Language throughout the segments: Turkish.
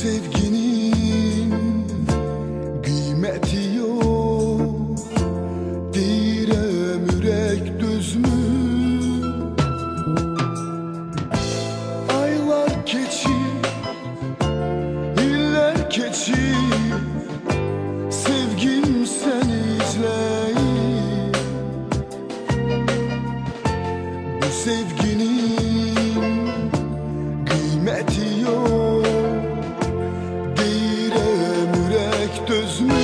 sevginin kıymeti yok, direm yürek düz mü? Aylar geçir, yıllar geçir, sevgim seni izleyir. Bu sevginin kıymeti yok, direm yürek düz mü?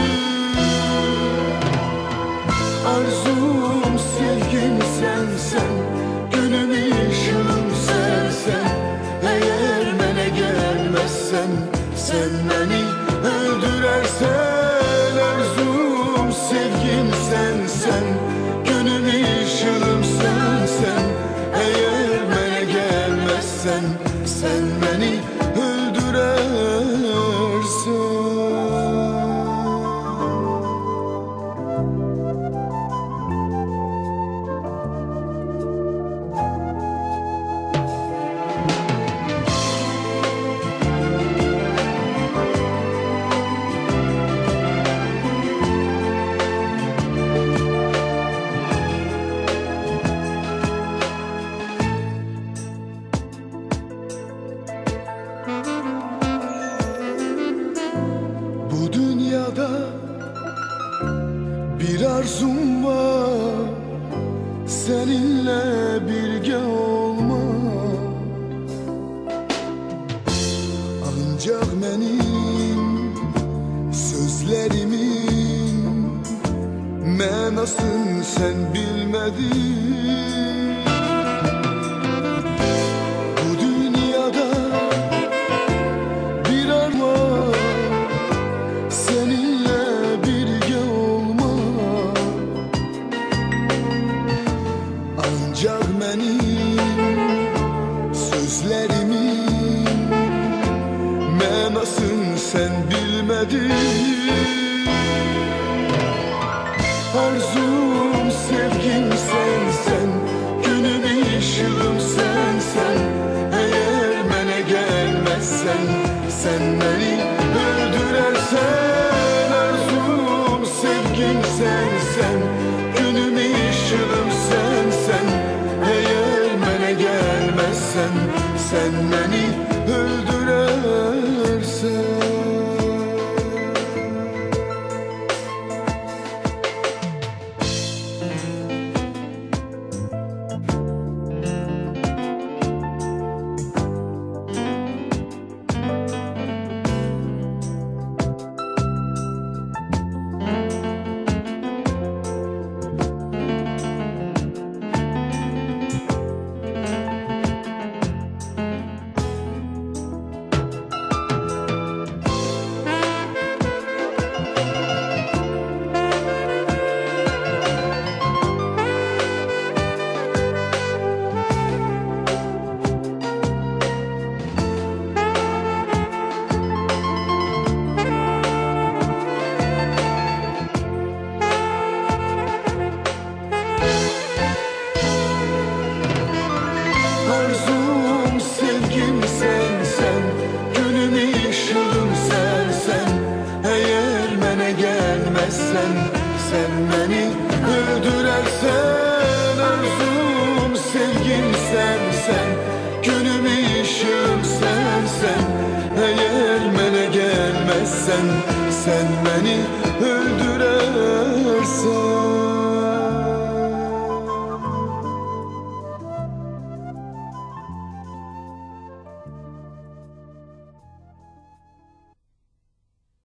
Arzum sevgim sensen, günüm ışığım sensen. Eğer bana gelmezsen, sen beni öldürersen. Arzum sevgim sensen, günüm ışığım sensen. Eğer bana gelmezsen, sen beni öldürersen. Bu dünyada bir arzum var, seninle birge olmak. Ancak benim sözlerimin mənasını sen bilmedin. Bu dünyada bir arzum var, seninle birge olmak. Ancak benim sözlerimin mənasını sen bilmedin. Arzum sevgim sensen, günüm ışığım sensen. Eğer bana gelmezsen, sen beni öldürersen. Arzum sevgim sensen, günüm ışığım sensen. Eğer bana gelmezsen, sen beni öldürersen. Arzum sevgim sensen, günüm ışığım sensen. Eğer bana gelmezsen, sen beni öldürersen. Arzum sevgim sensen, günüm ışığım sensen. Eğer bana gelmezsen, sen beni öldürersen.